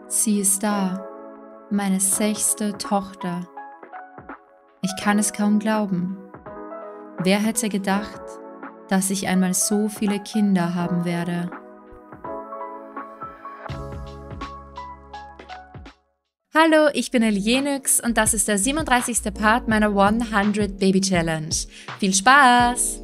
Sie ist da, meine 6. Tochter. Ich kann es kaum glauben. Wer hätte gedacht, dass ich einmal so viele Kinder haben werde? Hallo, ich bin Elienix und das ist der 37. Part meiner 100 Baby Challenge. Viel Spaß!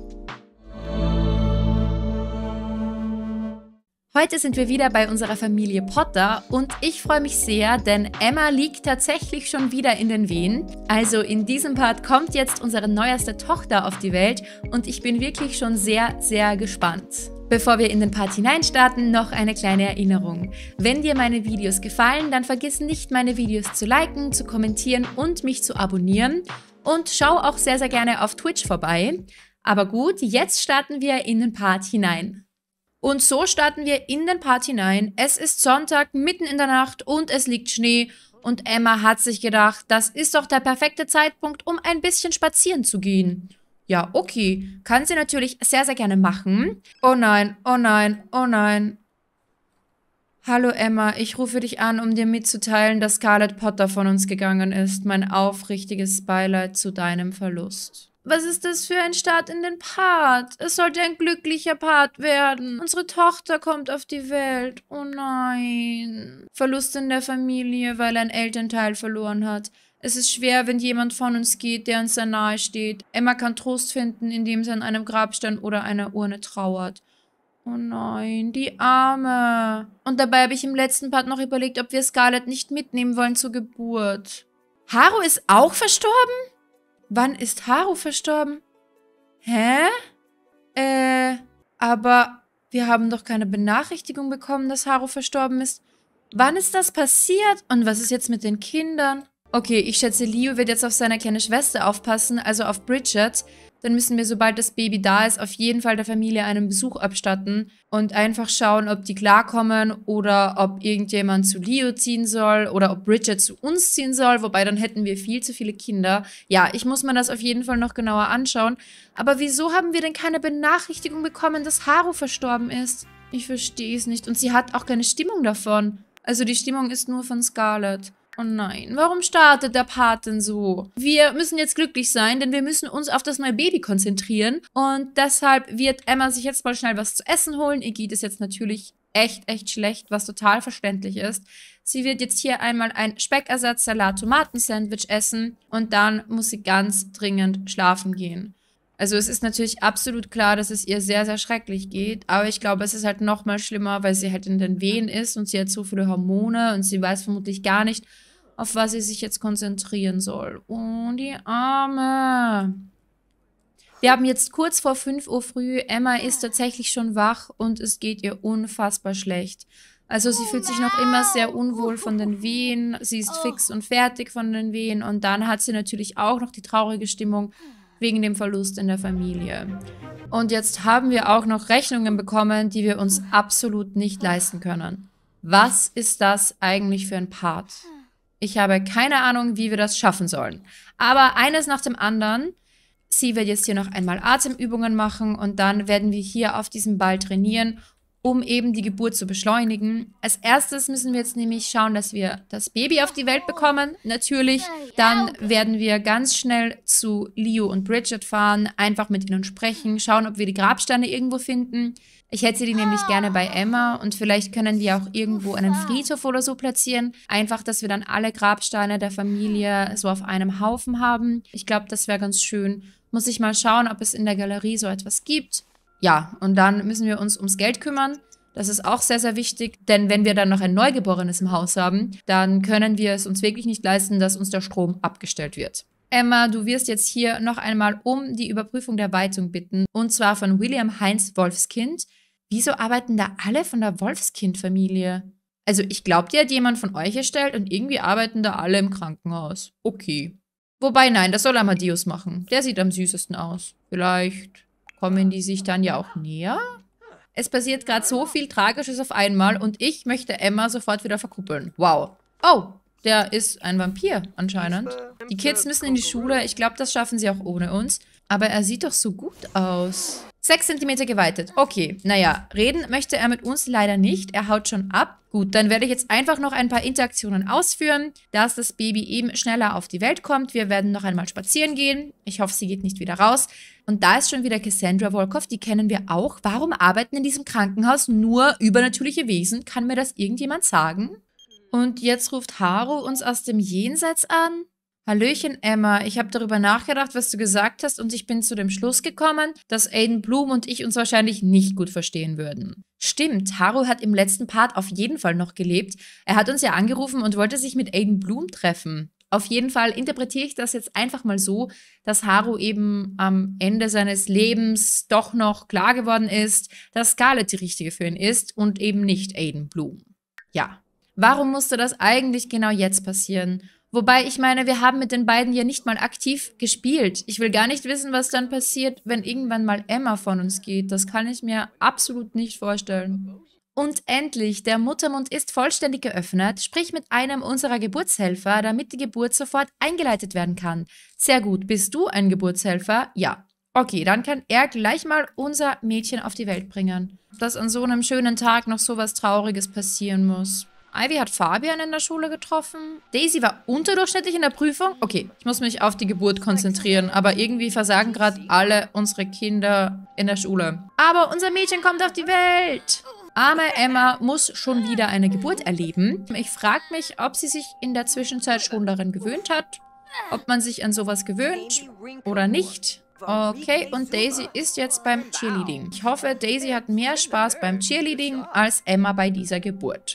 Heute sind wir wieder bei unserer Familie Potter und ich freue mich sehr, denn Emma liegt tatsächlich schon wieder in den Wehen. Also in diesem Part kommt jetzt unsere neueste Tochter auf die Welt und ich bin wirklich schon sehr, sehr gespannt. Bevor wir in den Part hineinstarten, noch eine kleine Erinnerung. Wenn dir meine Videos gefallen, dann vergiss nicht, meine Videos zu liken, zu kommentieren und mich zu abonnieren. Und schau auch sehr, sehr gerne auf Twitch vorbei. Aber gut, jetzt starten wir in den Part hinein. Und so starten wir in den Part hinein. Es ist Sonntag, mitten in der Nacht und es liegt Schnee. Und Emma hat sich gedacht, das ist doch der perfekte Zeitpunkt, um ein bisschen spazieren zu gehen. Ja, okay. Kann sie natürlich sehr, sehr gerne machen. Oh nein, oh nein, oh nein. Hallo Emma, ich rufe dich an, um dir mitzuteilen, dass Scarlett Potter von uns gegangen ist. Mein aufrichtiges Beileid zu deinem Verlust. Was ist das für ein Start in den Part? Es sollte ein glücklicher Part werden. Unsere Tochter kommt auf die Welt. Oh nein. Verlust in der Familie, weil er ein Elternteil verloren hat. Es ist schwer, wenn jemand von uns geht, der uns sehr nahe steht. Emma kann Trost finden, indem sie an einem Grabstein oder einer Urne trauert. Oh nein, die Arme. Und dabei habe ich im letzten Part noch überlegt, ob wir Scarlett nicht mitnehmen wollen zur Geburt. Haru ist auch verstorben? Wann ist Haru verstorben? Hä? Aber wir haben doch keine Benachrichtigung bekommen, dass Haru verstorben ist. Wann ist das passiert? Und was ist jetzt mit den Kindern? Okay, ich schätze, Leo wird jetzt auf seine kleine Schwester aufpassen, also auf Bridget. Dann müssen wir, sobald das Baby da ist, auf jeden Fall der Familie einen Besuch abstatten und einfach schauen, ob die klarkommen oder ob irgendjemand zu Leo ziehen soll oder ob Bridget zu uns ziehen soll, wobei dann hätten wir viel zu viele Kinder. Ja, ich muss mir das auf jeden Fall noch genauer anschauen. Aber wieso haben wir denn keine Benachrichtigung bekommen, dass Haru verstorben ist? Ich verstehe es nicht und sie hat auch keine Stimmung davon. Also die Stimmung ist nur von Scarlett. Oh nein, warum startet der Part denn so? Wir müssen jetzt glücklich sein, denn wir müssen uns auf das neue Baby konzentrieren. Und deshalb wird Emma sich jetzt mal schnell was zu essen holen. Ihr geht es jetzt natürlich echt schlecht, was total verständlich ist. Sie wird jetzt hier einmal ein Speckersatz-Salat-Tomaten-Sandwich essen. Und dann muss sie ganz dringend schlafen gehen. Also es ist natürlich absolut klar, dass es ihr sehr, sehr schrecklich geht. Aber ich glaube, es ist halt noch mal schlimmer, weil sie halt in den Wehen ist und sie hat so viele Hormone und sie weiß vermutlich gar nicht, auf was sie sich jetzt konzentrieren soll. Oh, die Arme. Wir haben jetzt kurz vor 5 Uhr früh. Emma ist tatsächlich schon wach und es geht ihr unfassbar schlecht. Also sie fühlt sich noch immer sehr unwohl von den Wehen. Sie ist fix und fertig von den Wehen. Und dann hat sie natürlich auch noch die traurige Stimmung wegen dem Verlust in der Familie. Und jetzt haben wir auch noch Rechnungen bekommen, die wir uns absolut nicht leisten können. Was ist das eigentlich für ein Part? Ich habe keine Ahnung, wie wir das schaffen sollen. Aber eines nach dem anderen. Sie wird jetzt hier noch einmal Atemübungen machen und dann werden wir hier auf diesem Ball trainieren, um eben die Geburt zu beschleunigen. Als erstes müssen wir jetzt nämlich schauen, dass wir das Baby auf die Welt bekommen. Natürlich. Dann werden wir ganz schnell zu Leo und Bridget fahren, einfach mit ihnen sprechen, schauen, ob wir die Grabsteine irgendwo finden. Ich hätte die nämlich gerne bei Emma und vielleicht können wir auch irgendwo einen Friedhof oder so platzieren. Einfach, dass wir dann alle Grabsteine der Familie so auf einem Haufen haben. Ich glaube, das wäre ganz schön. Muss ich mal schauen, ob es in der Galerie so etwas gibt. Ja, und dann müssen wir uns ums Geld kümmern. Das ist auch sehr, sehr wichtig, denn wenn wir dann noch ein Neugeborenes im Haus haben, dann können wir es uns wirklich nicht leisten, dass uns der Strom abgestellt wird. Emma, du wirst jetzt hier noch einmal um die Überprüfung der Weitung bitten, und zwar von William Heinz Wolfskind. Wieso arbeiten da alle von der Wolfskind-Familie? Also ich glaube, die hat jemand von euch erstellt und irgendwie arbeiten da alle im Krankenhaus. Okay. Wobei, nein, das soll Amadeus machen. Der sieht am süßesten aus. Vielleicht kommen die sich dann ja auch näher? Es passiert gerade so viel Tragisches auf einmal und ich möchte Emma sofort wieder verkuppeln. Wow. Oh, der ist ein Vampir anscheinend. Die Kids müssen in die Schule. Ich glaube, das schaffen sie auch ohne uns. Aber er sieht doch so gut aus. 6 Zentimeter geweitet. Okay, naja, reden möchte er mit uns leider nicht. Er haut schon ab. Gut, dann werde ich jetzt einfach noch ein paar Interaktionen ausführen, dass das Baby eben schneller auf die Welt kommt. Wir werden noch einmal spazieren gehen. Ich hoffe, sie geht nicht wieder raus. Und da ist schon wieder Cassandra Volkov, die kennen wir auch. Warum arbeiten in diesem Krankenhaus nur übernatürliche Wesen? Kann mir das irgendjemand sagen? Und jetzt ruft Haru uns aus dem Jenseits an. Hallöchen, Emma. Ich habe darüber nachgedacht, was du gesagt hast und ich bin zu dem Schluss gekommen, dass Aiden Bloom und ich uns wahrscheinlich nicht gut verstehen würden. Stimmt, Haru hat im letzten Part auf jeden Fall noch gelebt. Er hat uns ja angerufen und wollte sich mit Aiden Bloom treffen. Auf jeden Fall interpretiere ich das jetzt einfach mal so, dass Haru eben am Ende seines Lebens doch noch klar geworden ist, dass Scarlett die Richtige für ihn ist und eben nicht Aiden Bloom. Ja, warum musste das eigentlich genau jetzt passieren? Wobei, ich meine, wir haben mit den beiden ja nicht mal aktiv gespielt. Ich will gar nicht wissen, was dann passiert, wenn irgendwann mal Emma von uns geht. Das kann ich mir absolut nicht vorstellen. Und endlich, der Muttermund ist vollständig geöffnet. Sprich mit einem unserer Geburtshelfer, damit die Geburt sofort eingeleitet werden kann. Sehr gut. Bist du ein Geburtshelfer? Ja. Okay, dann kann er gleich mal unser Mädchen auf die Welt bringen. Dass an so einem schönen Tag noch so was Trauriges passieren muss. Ivy hat Fabian in der Schule getroffen. Daisy war unterdurchschnittlich in der Prüfung. Okay, ich muss mich auf die Geburt konzentrieren, aber irgendwie versagen gerade alle unsere Kinder in der Schule. Aber unser Mädchen kommt auf die Welt. Arme Emma muss schon wieder eine Geburt erleben. Ich frage mich, ob sie sich in der Zwischenzeit schon daran gewöhnt hat. Ob man sich an sowas gewöhnt oder nicht. Okay, und Daisy ist jetzt beim Cheerleading. Ich hoffe, Daisy hat mehr Spaß beim Cheerleading als Emma bei dieser Geburt.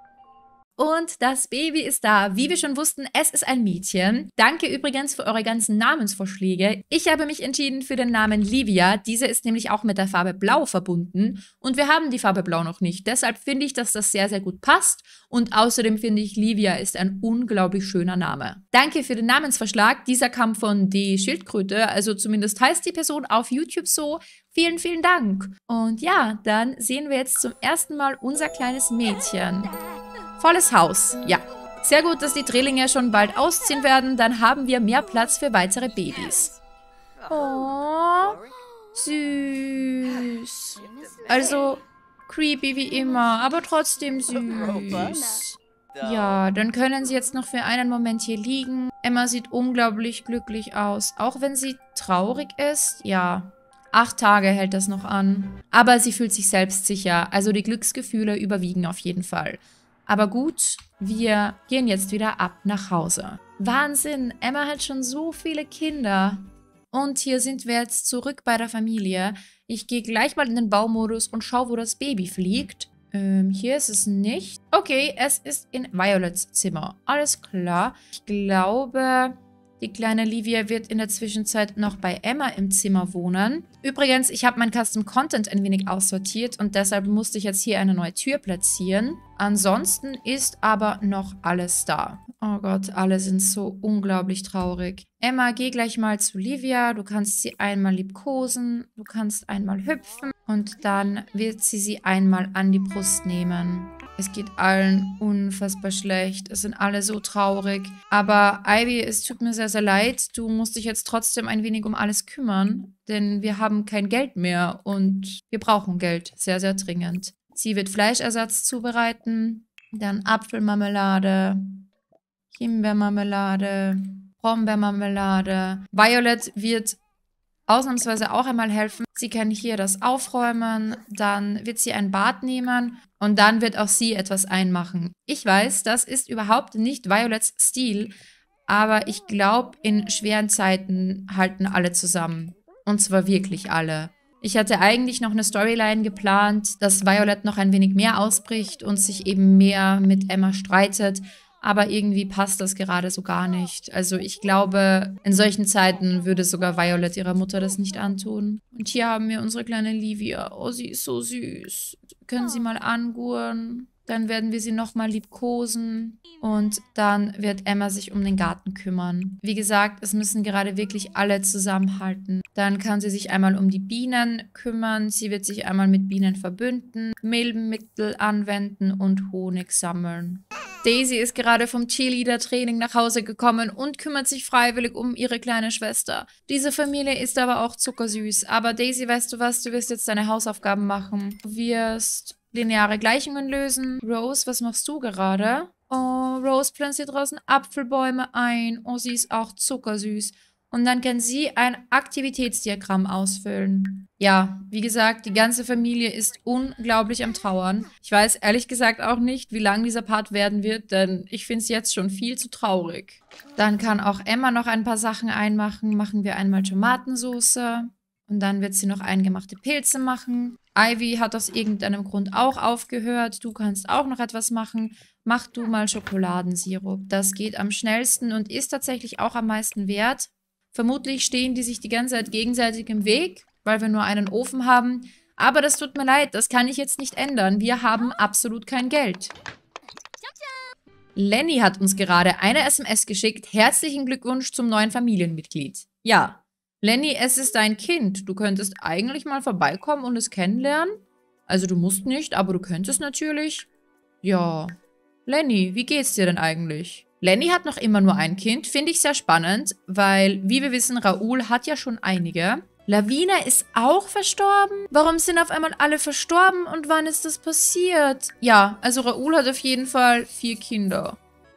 Und das Baby ist da. Wie wir schon wussten, es ist ein Mädchen. Danke übrigens für eure ganzen Namensvorschläge. Ich habe mich entschieden für den Namen Livia. Diese ist nämlich auch mit der Farbe Blau verbunden. Und wir haben die Farbe Blau noch nicht. Deshalb finde ich, dass das sehr, sehr gut passt. Und außerdem finde ich, Livia ist ein unglaublich schöner Name. Danke für den Namensvorschlag. Dieser kam von Die Schildkröte. Also zumindest heißt die Person auf YouTube so. Vielen, vielen Dank. Und ja, dann sehen wir jetzt zum ersten Mal unser kleines Mädchen. Volles Haus, ja. Sehr gut, dass die Drillinge schon bald ausziehen werden. Dann haben wir mehr Platz für weitere Babys. Oh, süß. Also, creepy wie immer, aber trotzdem süß. Ja, dann können sie jetzt noch für einen Moment hier liegen. Emma sieht unglaublich glücklich aus. Auch wenn sie traurig ist, ja. 8 Tage hält das noch an. Aber sie fühlt sich selbstsicher. Also die Glücksgefühle überwiegen auf jeden Fall. Aber gut, wir gehen jetzt wieder ab nach Hause. Wahnsinn, Emma hat schon so viele Kinder. Und hier sind wir jetzt zurück bei der Familie. Ich gehe gleich mal in den Baumodus und schaue, wo das Baby fliegt. Hier ist es nicht. Okay, es ist in Violets Zimmer. Alles klar. Ich glaube, die kleine Livia wird in der Zwischenzeit noch bei Emma im Zimmer wohnen. Übrigens, ich habe mein Custom Content ein wenig aussortiert und deshalb musste ich jetzt hier eine neue Tür platzieren. Ansonsten ist aber noch alles da. Oh Gott, alle sind so unglaublich traurig. Emma, geh gleich mal zu Livia. Du kannst sie einmal liebkosen. Du kannst einmal hüpfen. Und dann wird sie einmal an die Brust nehmen. Es geht allen unfassbar schlecht. Es sind alle so traurig. Aber Ivy, es tut mir sehr, sehr leid. Du musst dich jetzt trotzdem ein wenig um alles kümmern. Denn wir haben kein Geld mehr und wir brauchen Geld. Sehr, sehr dringend. Sie wird Fleischersatz zubereiten. Dann Apfelmarmelade, Himbeermarmelade, Brombeermarmelade. Violet wird ausnahmsweise auch einmal helfen. Sie kann hier das aufräumen, dann wird sie ein Bad nehmen und dann wird auch sie etwas einmachen. Ich weiß, das ist überhaupt nicht Violets Stil, aber ich glaube, in schweren Zeiten halten alle zusammen. Und zwar wirklich alle. Ich hatte eigentlich noch eine Storyline geplant, dass Violet noch ein wenig mehr ausbricht und sich eben mehr mit Emma streitet. Aber irgendwie passt das gerade so gar nicht. Also ich glaube, in solchen Zeiten würde sogar Violet ihrer Mutter das nicht antun. Und hier haben wir unsere kleine Livia. Oh, sie ist so süß. Können Sie mal angurren? Dann werden wir sie nochmal liebkosen. Und dann wird Emma sich um den Garten kümmern. Wie gesagt, es müssen gerade wirklich alle zusammenhalten. Dann kann sie sich einmal um die Bienen kümmern. Sie wird sich einmal mit Bienen verbünden, Milbenmittel anwenden und Honig sammeln. Daisy ist gerade vom Cheerleader-Training nach Hause gekommen und kümmert sich freiwillig um ihre kleine Schwester. Diese Familie ist aber auch zuckersüß. Aber Daisy, weißt du was? Du wirst jetzt deine Hausaufgaben machen. Du wirst lineare Gleichungen lösen. Rose, was machst du gerade? Oh, Rose pflanzt hier draußen Apfelbäume ein. Oh, sie ist auch zuckersüß. Und dann kann sie ein Aktivitätsdiagramm ausfüllen. Ja, wie gesagt, die ganze Familie ist unglaublich am Trauern. Ich weiß ehrlich gesagt auch nicht, wie lang dieser Part werden wird, denn ich finde es jetzt schon viel zu traurig. Dann kann auch Emma noch ein paar Sachen einmachen. Machen wir einmal Tomatensauce. Und dann wird sie noch eingemachte Pilze machen. Ivy hat aus irgendeinem Grund auch aufgehört. Du kannst auch noch etwas machen. Mach du mal Schokoladensirup. Das geht am schnellsten und ist tatsächlich auch am meisten wert. Vermutlich stehen die sich die ganze Zeit gegenseitig im Weg, weil wir nur einen Ofen haben. Aber das tut mir leid, das kann ich jetzt nicht ändern. Wir haben absolut kein Geld. Lenny hat uns gerade eine SMS geschickt. Herzlichen Glückwunsch zum neuen Familienmitglied. Ja, Lenny, es ist dein Kind. Du könntest eigentlich mal vorbeikommen und es kennenlernen. Also du musst nicht, aber du könntest natürlich. Ja. Lenny, wie geht's dir denn eigentlich? Lenny hat noch immer nur ein Kind, finde ich sehr spannend, weil, wie wir wissen, Raoul hat ja schon einige. Lavina ist auch verstorben? Warum sind auf einmal alle verstorben und wann ist das passiert? Ja, also Raoul hat auf jeden Fall 4 Kinder.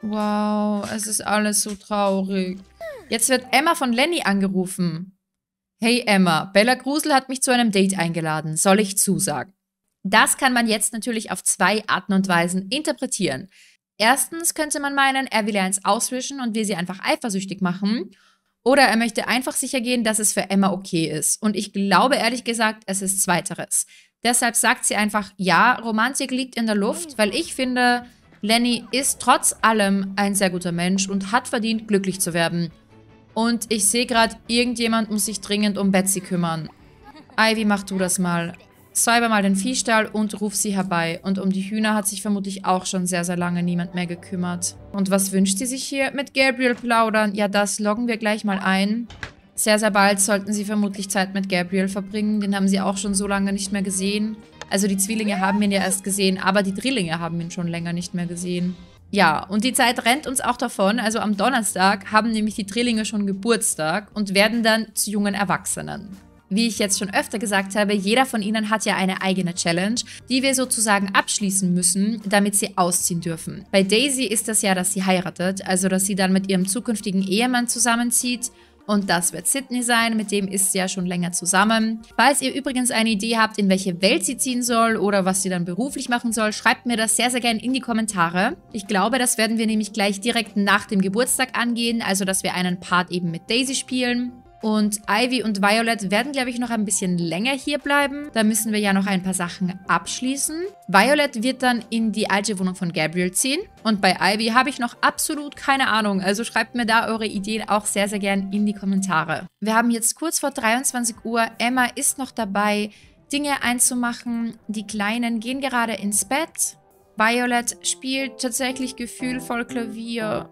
Wow, es ist alles so traurig. Jetzt wird Emma von Lenny angerufen. Hey Emma, Bella Grusel hat mich zu einem Date eingeladen. Soll ich zusagen? Das kann man jetzt natürlich auf 2 Arten und Weisen interpretieren. Erstens könnte man meinen, er will ihr eins auswischen und will sie einfach eifersüchtig machen. Oder er möchte einfach sicher gehen, dass es für Emma okay ist. Und ich glaube ehrlich gesagt, es ist Zweiteres. Deshalb sagt sie einfach, ja, Romantik liegt in der Luft, weil ich finde, Lenny ist trotz allem ein sehr guter Mensch und hat verdient, glücklich zu werden. Und ich sehe gerade, irgendjemand muss sich dringend um Betsy kümmern. Ivy, mach du das mal. Säuber mal den Viehstall und ruf sie herbei. Und um die Hühner hat sich vermutlich auch schon sehr, sehr lange niemand mehr gekümmert. Und was wünscht sie sich hier? Mit Gabriel plaudern? Ja, das loggen wir gleich mal ein. Sehr, sehr bald sollten sie vermutlich Zeit mit Gabriel verbringen. Den haben sie auch schon so lange nicht mehr gesehen. Also die Zwillinge haben ihn ja erst gesehen, aber die Drillinge haben ihn schon länger nicht mehr gesehen. Ja, und die Zeit rennt uns auch davon. Also am Donnerstag haben nämlich die Drillinge schon Geburtstag und werden dann zu jungen Erwachsenen. Wie ich jetzt schon öfter gesagt habe, jeder von ihnen hat ja eine eigene Challenge, die wir sozusagen abschließen müssen, damit sie ausziehen dürfen. Bei Daisy ist das ja, dass sie heiratet, also dass sie dann mit ihrem zukünftigen Ehemann zusammenzieht. Und das wird Sydney sein, mit dem ist sie ja schon länger zusammen. Falls ihr übrigens eine Idee habt, in welche Welt sie ziehen soll oder was sie dann beruflich machen soll, schreibt mir das sehr, sehr gerne in die Kommentare. Ich glaube, das werden wir nämlich gleich direkt nach dem Geburtstag angehen, also dass wir einen Part eben mit Daisy spielen. Und Ivy und Violet werden, glaube ich, noch ein bisschen länger hier bleiben. Da müssen wir ja noch ein paar Sachen abschließen. Violet wird dann in die alte Wohnung von Gabriel ziehen. Und bei Ivy habe ich noch absolut keine Ahnung. Also schreibt mir da eure Ideen auch sehr, sehr gern in die Kommentare. Wir haben jetzt kurz vor 23 Uhr. Emma ist noch dabei, Dinge einzumachen. Die Kleinen gehen gerade ins Bett. Violet spielt tatsächlich gefühlvoll Klavier.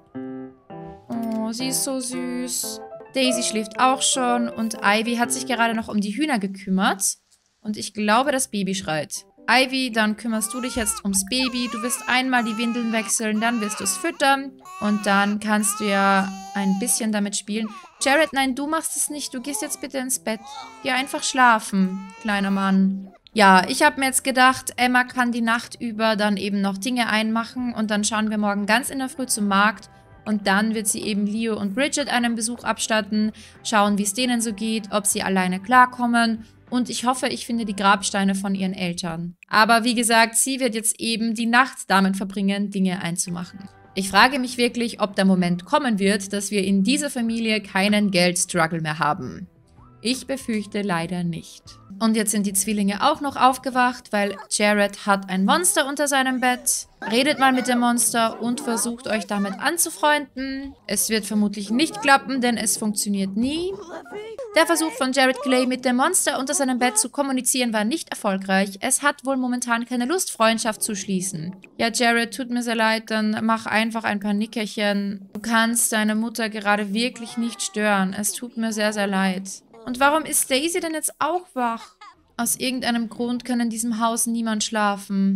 Oh, sie ist so süß. Daisy schläft auch schon und Ivy hat sich gerade noch um die Hühner gekümmert. Und ich glaube, das Baby schreit. Ivy, dann kümmerst du dich jetzt ums Baby. Du wirst einmal die Windeln wechseln, dann wirst du es füttern. Und dann kannst du ja ein bisschen damit spielen. Jared, nein, du machst es nicht. Du gehst jetzt bitte ins Bett. Geh einfach schlafen, kleiner Mann. Ja, ich habe mir jetzt gedacht, Emma kann die Nacht über dann eben noch Dinge einmachen. Und dann schauen wir morgen ganz in der Früh zum Markt. Und dann wird sie eben Leo und Bridget einen Besuch abstatten, schauen, wie es denen so geht, ob sie alleine klarkommen. Und ich hoffe, ich finde die Grabsteine von ihren Eltern. Aber wie gesagt, sie wird jetzt eben die Nacht damit verbringen, Dinge einzumachen. Ich frage mich wirklich, ob der Moment kommen wird, dass wir in dieser Familie keinen Geldstruggle mehr haben. Ich befürchte leider nicht. Und jetzt sind die Zwillinge auch noch aufgewacht, weil Jared hat ein Monster unter seinem Bett. Redet mal mit dem Monster und versucht euch damit anzufreunden. Es wird vermutlich nicht klappen, denn es funktioniert nie. Der Versuch von Jared Clay mit dem Monster unter seinem Bett zu kommunizieren war nicht erfolgreich. Es hat wohl momentan keine Lust, Freundschaft zu schließen. Ja, Jared, tut mir sehr leid, dann mach einfach ein paar Nickerchen. Du kannst deine Mutter gerade wirklich nicht stören. Es tut mir sehr, sehr leid. Und warum ist Daisy denn jetzt auch wach? Aus irgendeinem Grund kann in diesem Haus niemand schlafen.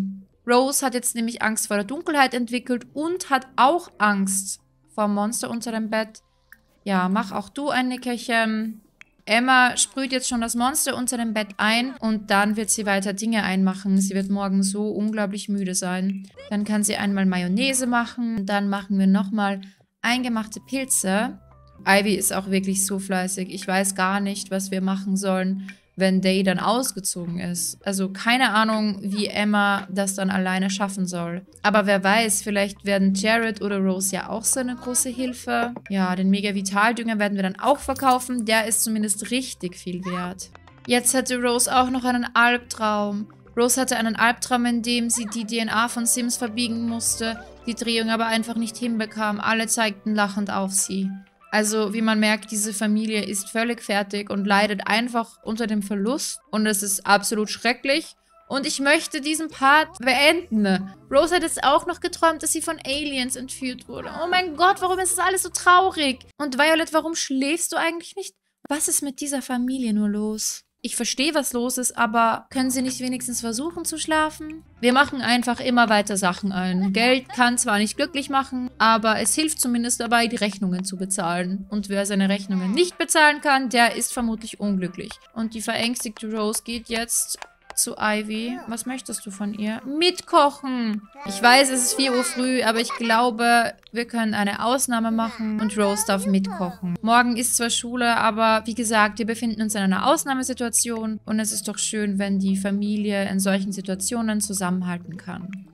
Rose hat jetzt nämlich Angst vor der Dunkelheit entwickelt und hat auch Angst vor dem Monster unter dem Bett. Ja, mach auch du ein Nickerchen. Emma sprüht jetzt schon das Monster unter dem Bett ein und dann wird sie weiter Dinge einmachen. Sie wird morgen so unglaublich müde sein. Dann kann sie einmal Mayonnaise machen. Dann machen wir nochmal eingemachte Pilze. Ivy ist auch wirklich so fleißig. Ich weiß gar nicht, was wir machen sollen, wenn Day dann ausgezogen ist. Also keine Ahnung, wie Emma das dann alleine schaffen soll. Aber wer weiß, vielleicht werden Jared oder Rose ja auch so eine große Hilfe. Ja, den Mega-Vitaldünger werden wir dann auch verkaufen. Der ist zumindest richtig viel wert. Jetzt hatte Rose auch noch einen Albtraum. Rose hatte einen Albtraum, in dem sie die DNA von Sims verbiegen musste, die Drehung aber einfach nicht hinbekam. Alle zeigten lachend auf sie. Also, wie man merkt, diese Familie ist völlig fertig und leidet einfach unter dem Verlust. Und es ist absolut schrecklich. Und ich möchte diesen Part beenden. Rose hat jetzt auch noch geträumt, dass sie von Aliens entführt wurde. Oh mein Gott, warum ist das alles so traurig? Und Violet, warum schläfst du eigentlich nicht? Was ist mit dieser Familie nur los? Ich verstehe, was los ist, aber können sie nicht wenigstens versuchen zu schlafen? Wir machen einfach immer weiter Sachen ein. Geld kann zwar nicht glücklich machen, aber es hilft zumindest dabei, die Rechnungen zu bezahlen. Und wer seine Rechnungen nicht bezahlen kann, der ist vermutlich unglücklich. Und die verängstigte Rose geht jetzt zu Ivy. Was möchtest du von ihr? Mitkochen! Ich weiß, es ist 4 Uhr früh, aber ich glaube, wir können eine Ausnahme machen und Rose darf mitkochen. Morgen ist zwar Schule, aber wie gesagt, wir befinden uns in einer Ausnahmesituation und es ist doch schön, wenn die Familie in solchen Situationen zusammenhalten kann.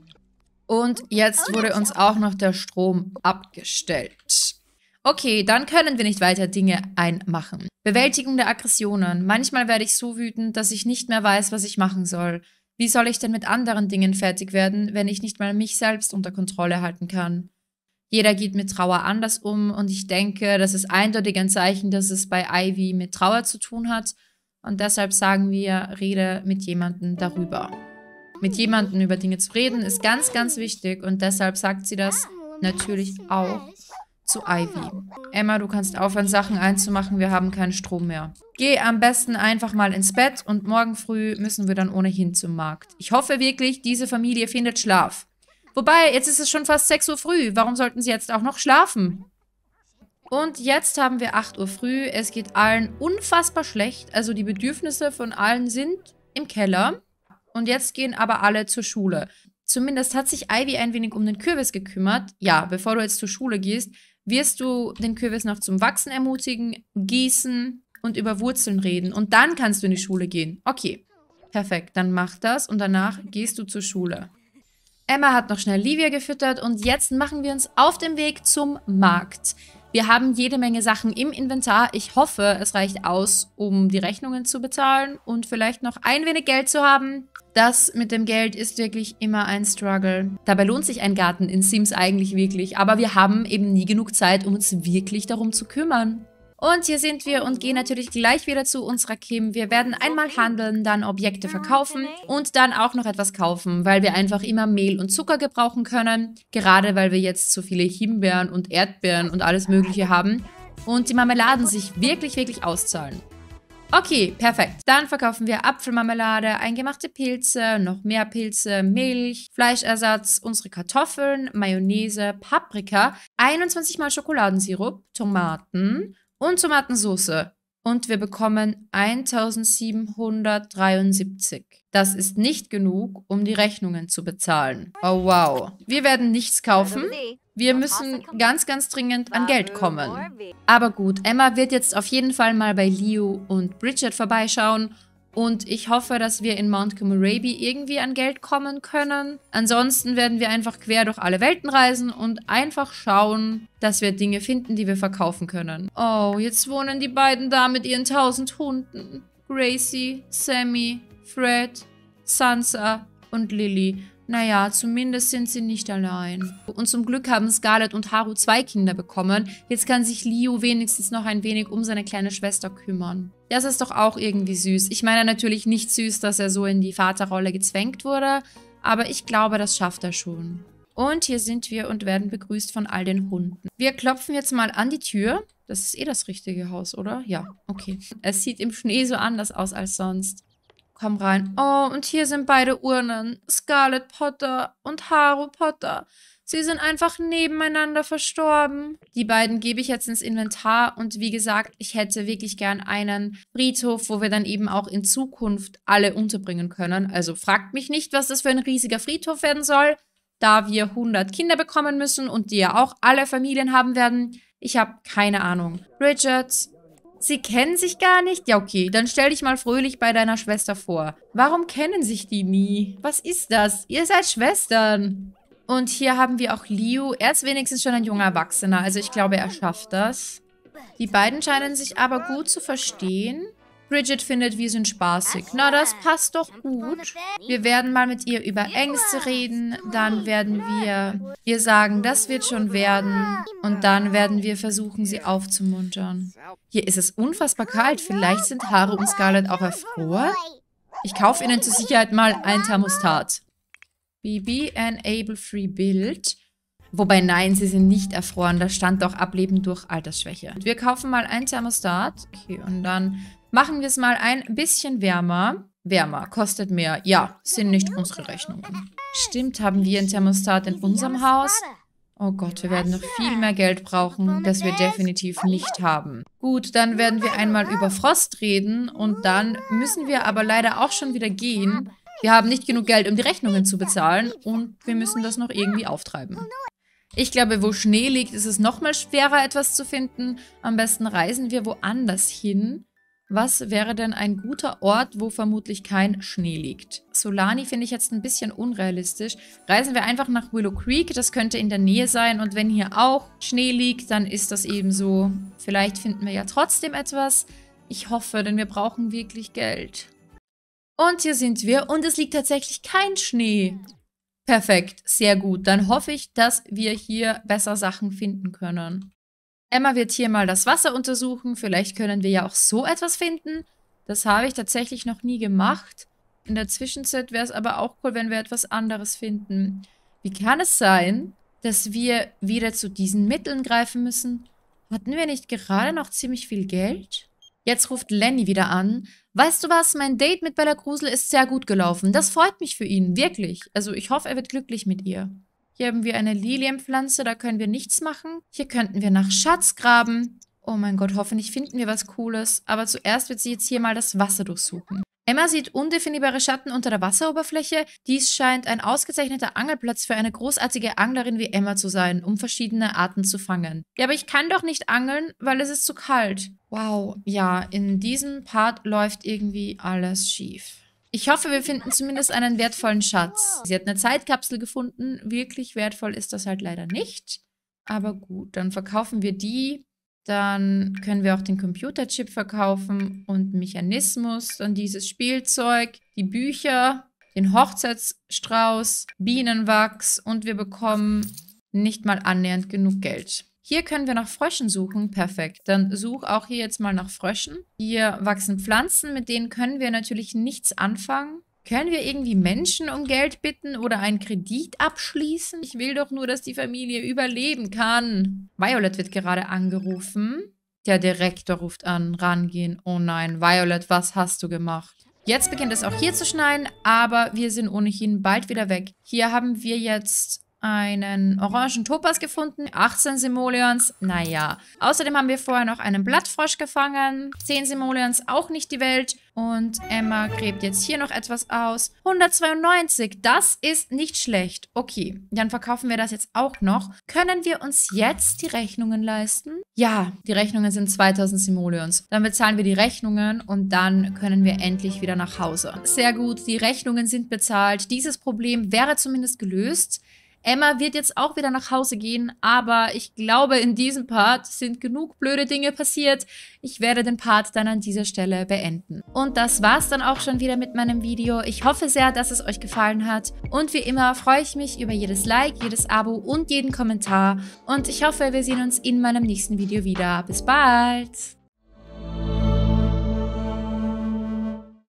Und jetzt wurde uns auch noch der Strom abgestellt. Okay, dann können wir nicht weiter Dinge einmachen. Bewältigung der Aggressionen. Manchmal werde ich so wütend, dass ich nicht mehr weiß, was ich machen soll. Wie soll ich denn mit anderen Dingen fertig werden, wenn ich nicht mal mich selbst unter Kontrolle halten kann? Jeder geht mit Trauer anders um und ich denke, das ist eindeutig ein Zeichen, dass es bei Ivy mit Trauer zu tun hat. Und deshalb sagen wir, rede mit jemandem darüber. Mit jemandem über Dinge zu reden ist ganz, ganz wichtig und deshalb sagt sie das natürlich auch zu Ivy. Emma, du kannst aufhören, Sachen einzumachen. Wir haben keinen Strom mehr. Geh am besten einfach mal ins Bett und morgen früh müssen wir dann ohnehin zum Markt. Ich hoffe wirklich, diese Familie findet Schlaf. Wobei, jetzt ist es schon fast 6 Uhr früh. Warum sollten sie jetzt auch noch schlafen? Und jetzt haben wir 8 Uhr früh. Es geht allen unfassbar schlecht. Also die Bedürfnisse von allen sind im Keller. Und jetzt gehen aber alle zur Schule. Zumindest hat sich Ivy ein wenig um den Kürbis gekümmert. Ja, bevor du jetzt zur Schule gehst, wirst du den Kürbis noch zum Wachsen ermutigen, gießen und über Wurzeln reden. Und dann kannst du in die Schule gehen. Okay, perfekt. Dann mach das und danach gehst du zur Schule. Emma hat noch schnell Livia gefüttert und jetzt machen wir uns auf den Weg zum Markt. Wir haben jede Menge Sachen im Inventar. Ich hoffe, es reicht aus, um die Rechnungen zu bezahlen und vielleicht noch ein wenig Geld zu haben. Das mit dem Geld ist wirklich immer ein Struggle. Dabei lohnt sich ein Garten in Sims eigentlich wirklich, aber wir haben eben nie genug Zeit, um uns wirklich darum zu kümmern. Und hier sind wir und gehen natürlich gleich wieder zu unserer Kim. Wir werden einmal handeln, dann Objekte verkaufen und dann auch noch etwas kaufen, weil wir einfach immer Mehl und Zucker gebrauchen können. Gerade weil wir jetzt so viele Himbeeren und Erdbeeren und alles Mögliche haben und die Marmeladen sich wirklich, wirklich auszahlen. Okay, perfekt. Dann verkaufen wir Apfelmarmelade, eingemachte Pilze, noch mehr Pilze, Milch, Fleischersatz, unsere Kartoffeln, Mayonnaise, Paprika, 21 mal Schokoladensirup, Tomaten und Tomatensauce. Und wir bekommen 1773. Das ist nicht genug, um die Rechnungen zu bezahlen. Oh wow. Wir werden nichts kaufen. Wir müssen ganz, ganz dringend an Geld kommen. Aber gut, Emma wird jetzt auf jeden Fall mal bei Leo und Bridget vorbeischauen. Und ich hoffe, dass wir in Mount Komorebi irgendwie an Geld kommen können. Ansonsten werden wir einfach quer durch alle Welten reisen und einfach schauen, dass wir Dinge finden, die wir verkaufen können. Oh, jetzt wohnen die beiden da mit ihren 1000 Hunden. Gracie, Sammy, Fred, Sansa und Lily. Naja, zumindest sind sie nicht allein. Und zum Glück haben Scarlett und Haru 2 Kinder bekommen. Jetzt kann sich Leo wenigstens noch ein wenig um seine kleine Schwester kümmern. Das ist doch auch irgendwie süß. Ich meine natürlich nicht süß, dass er so in die Vaterrolle gezwängt wurde, aber ich glaube, das schafft er schon. Und hier sind wir und werden begrüßt von all den Hunden. Wir klopfen jetzt mal an die Tür. Das ist eh das richtige Haus, oder? Ja, okay. Es sieht im Schnee so anders aus als sonst. Komm rein. Oh, und hier sind beide Urnen. Scarlet Potter und Harry Potter. Sie sind einfach nebeneinander verstorben. Die beiden gebe ich jetzt ins Inventar. Und wie gesagt, ich hätte wirklich gern einen Friedhof, wo wir dann eben auch in Zukunft alle unterbringen können. Also fragt mich nicht, was das für ein riesiger Friedhof werden soll, da wir 100 Kinder bekommen müssen und die ja auch alle Familien haben werden. Ich habe keine Ahnung. Bridget, sie kennen sich gar nicht? Ja, okay, dann stell dich mal fröhlich bei deiner Schwester vor. Warum kennen sich die nie? Was ist das? Ihr seid Schwestern. Und hier haben wir auch Leo. Er ist wenigstens schon ein junger Erwachsener, also ich glaube, er schafft das. Die beiden scheinen sich aber gut zu verstehen. Bridget findet, wir sind spaßig. Na, das passt doch gut. Wir werden mal mit ihr über Ängste reden. Dann werden wir ihr sagen, das wird schon werden. Und dann werden wir versuchen, sie aufzumuntern. Hier ist es unfassbar kalt. Vielleicht sind Harry und Scarlet auch erfroren. Ich kaufe ihnen zur Sicherheit mal ein Thermostat. BB Enable Free Build. Wobei, nein, sie sind nicht erfroren. Da stand doch Ableben durch Altersschwäche. Wir kaufen mal ein Thermostat. Okay, und dann machen wir es mal ein bisschen wärmer. Wärmer, kostet mehr. Ja, sind nicht unsere Rechnungen. Stimmt, haben wir ein Thermostat in unserem Haus? Oh Gott, wir werden noch viel mehr Geld brauchen, das wir definitiv nicht haben. Gut, dann werden wir einmal über Frost reden und dann müssen wir aber leider auch schon wieder gehen. Wir haben nicht genug Geld, um die Rechnungen zu bezahlen und wir müssen das noch irgendwie auftreiben. Ich glaube, wo Schnee liegt, ist es nochmal schwerer, etwas zu finden. Am besten reisen wir woanders hin. Was wäre denn ein guter Ort, wo vermutlich kein Schnee liegt? Solani finde ich jetzt ein bisschen unrealistisch. Reisen wir einfach nach Willow Creek, das könnte in der Nähe sein. Und wenn hier auch Schnee liegt, dann ist das eben so. Vielleicht finden wir ja trotzdem etwas. Ich hoffe, denn wir brauchen wirklich Geld. Und hier sind wir und es liegt tatsächlich kein Schnee. Perfekt, sehr gut. Dann hoffe ich, dass wir hier besser Sachen finden können. Emma wird hier mal das Wasser untersuchen. Vielleicht können wir ja auch so etwas finden. Das habe ich tatsächlich noch nie gemacht. In der Zwischenzeit wäre es aber auch cool, wenn wir etwas anderes finden. Wie kann es sein, dass wir wieder zu diesen Mitteln greifen müssen? Hatten wir nicht gerade noch ziemlich viel Geld? Jetzt ruft Lenny wieder an. Weißt du was, mein Date mit Bella Grusel ist sehr gut gelaufen. Das freut mich für ihn, wirklich. Also ich hoffe, er wird glücklich mit ihr. Hier haben wir eine Lilienpflanze, da können wir nichts machen. Hier könnten wir nach Schatz graben. Oh mein Gott, hoffentlich finden wir was Cooles. Aber zuerst wird sie jetzt hier mal das Wasser durchsuchen. Emma sieht undefinierbare Schatten unter der Wasseroberfläche. Dies scheint ein ausgezeichneter Angelplatz für eine großartige Anglerin wie Emma zu sein, um verschiedene Arten zu fangen. Ja, aber ich kann doch nicht angeln, weil es ist zu kalt. Wow, ja, in diesem Part läuft irgendwie alles schief. Ich hoffe, wir finden zumindest einen wertvollen Schatz. Sie hat eine Zeitkapsel gefunden. Wirklich wertvoll ist das halt leider nicht. Aber gut, dann verkaufen wir die. Dann können wir auch den Computerchip verkaufen und Mechanismus, dann dieses Spielzeug, die Bücher, den Hochzeitsstrauß, Bienenwachs und wir bekommen nicht mal annähernd genug Geld. Hier können wir nach Fröschen suchen. Perfekt. Dann such auch hier jetzt mal nach Fröschen. Hier wachsen Pflanzen, mit denen können wir natürlich nichts anfangen. Können wir irgendwie Menschen um Geld bitten oder einen Kredit abschließen? Ich will doch nur, dass die Familie überleben kann. Violet wird gerade angerufen. Der Direktor ruft an. Rangehen. Oh nein, Violet, was hast du gemacht? Jetzt beginnt es auch hier zu schneien, aber wir sind ohnehin bald wieder weg. Hier haben wir jetzt einen orangen Topaz gefunden, 18 Simoleons, naja. Außerdem haben wir vorher noch einen Blattfrosch gefangen, 10 Simoleons, auch nicht die Welt. Und Emma gräbt jetzt hier noch etwas aus. 192, das ist nicht schlecht. Okay, dann verkaufen wir das jetzt auch noch. Können wir uns jetzt die Rechnungen leisten? Ja, die Rechnungen sind 2000 Simoleons. Dann bezahlen wir die Rechnungen und dann können wir endlich wieder nach Hause. Sehr gut, die Rechnungen sind bezahlt. Dieses Problem wäre zumindest gelöst. Emma wird jetzt auch wieder nach Hause gehen, aber ich glaube, in diesem Part sind genug blöde Dinge passiert. Ich werde den Part dann an dieser Stelle beenden. Und das war's dann auch schon wieder mit meinem Video. Ich hoffe sehr, dass es euch gefallen hat. Und wie immer freue ich mich über jedes Like, jedes Abo und jeden Kommentar. Und ich hoffe, wir sehen uns in meinem nächsten Video wieder. Bis bald!